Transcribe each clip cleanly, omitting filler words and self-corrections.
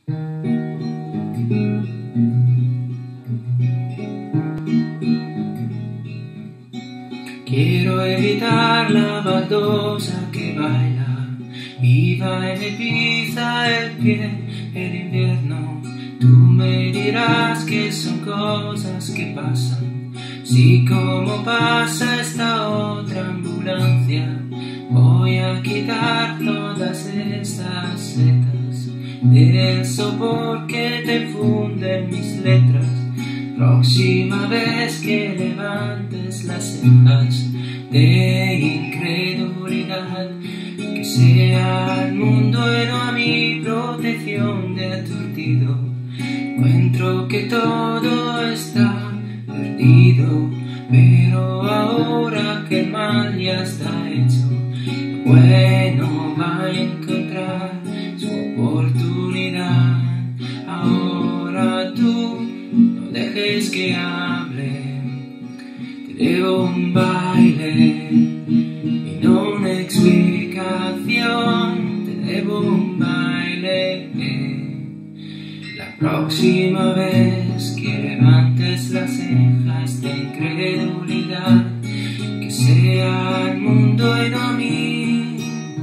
Quiero evitar la baldosa que baila y va y me pisa el pie en invierno. Tú me dirás que son cosas que pasan, si como pasa esta otra ambulancia. Voy a quitar todas estas setas del sopor que te funden mis letras. Próxima vez que levantes las cejas de incredulidad, que sea el mundo y no a mi protección de aturdido. Encuentro que todo está perdido, pero ahora que el mal ya está hecho, lo bueno va a encontrar su oportunidad. Ahora tú no dejes que hable, te debo un baile y no una explicación, te debo un baile. La próxima vez que levantes las cejas de incredulidad, que sea al mundo y no a mí,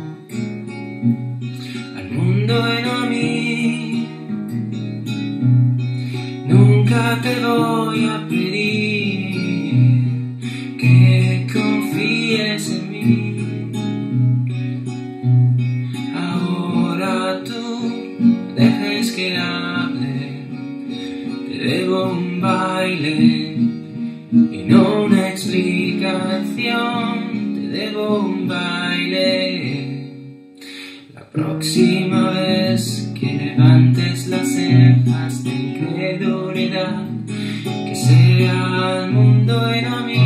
al mundo y no a mí. Nunca te voy a pedir que confíes en mí. Ahora tú no dejes que hable, te debo un baile y no una explicación, te debo un baile. La próxima vez que levantes las cejas de incredulidad, que sea al mundo y no a mí.